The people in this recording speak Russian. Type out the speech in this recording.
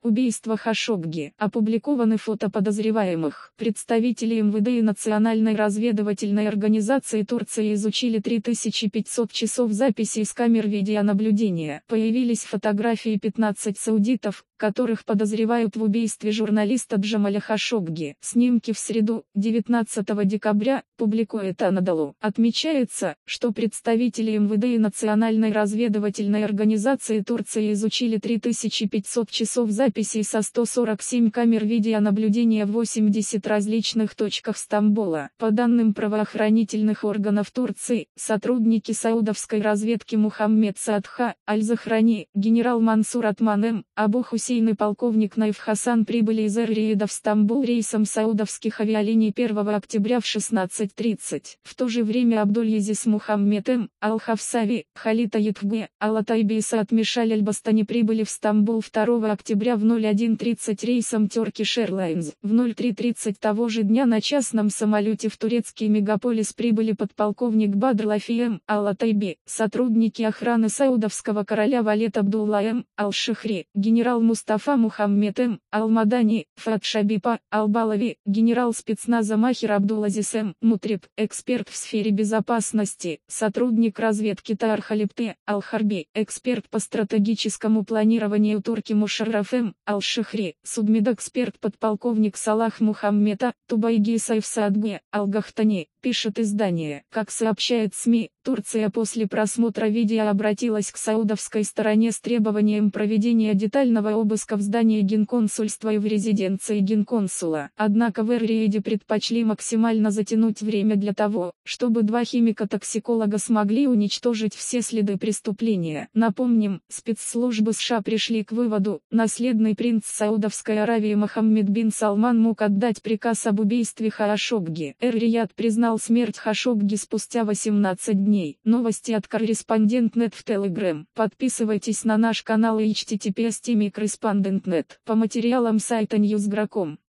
Убийство Хашогги. Опубликованы фото подозреваемых. Представители МВД и Национальной разведывательной организации Турции изучили 3500 часов записей с камер видеонаблюдения. Появились фотографии 15 саудитов, которых подозревают в убийстве журналиста Джамаля Хашогги. Снимки в среду, 19 декабря, публикует Анадолу. Отмечается, что представители МВД и Национальной разведывательной организации Турции изучили 3500 часов записей со 147 камер видеонаблюдения в 80 различных точках Стамбула. По данным правоохранительных органов Турции, сотрудники саудовской разведки Мухаммед Саадха, Аль-Захрани, генерал Мансур Атман М. Абу Хусейн и полковник Наив Хасан прибыли из Эр-Риеда в Стамбул рейсом саудовских авиалиний 1 октября в 16:30. В то же время Абдуль-Язис Мухаммед М. Аль-Хавсави, Халид Аятбе, Алатайби и Саад Мишаль Аль-Бастани прибыли в Стамбул 2 октября в 01:30 рейсом Turkish Airlines. В 03:30 того же дня на частном самолете в турецкий мегаполис прибыли подполковник Бадр Лафи М. Алатайби, сотрудники охраны саудовского короля Валед Абдулла М. Аль-Шихри, генерал Мустафа Мухаммед М. Аль-Мадани, Фат Шабипа, Аль-Балави, генерал спецназа Махир Абдул-Азиз М. Мутриб, эксперт в сфере безопасности, сотрудник разведки Таар Халипте, Аль-Харби, эксперт по стратегическому планированию Турки Мушарраф М. Аль-Шихри, судмедэксперт подполковник Салах Мухаммета, Тубайги Сайф Саадбе, Аль-Гахтани, пишет издание. Как сообщает СМИ, Турция после просмотра видео обратилась к саудовской стороне с требованием проведения детального обыска в здании генконсульства и в резиденции генконсула. Однако в Эр-Риеде предпочли максимально затянуть время для того, чтобы два химико-токсиколога смогли уничтожить все следы преступления. Напомним, спецслужбы США пришли к выводу, наследный принц Саудовской Аравии Мохаммед бин Салман мог отдать приказ об убийстве Хашогги. Эр-Рияд признал смерть Хашогги спустя 18 дней. Новости от Корреспондент.нет в Telegram. Подписывайтесь на наш канал и https://correspondent.net. По материалам сайта Newsgro.com.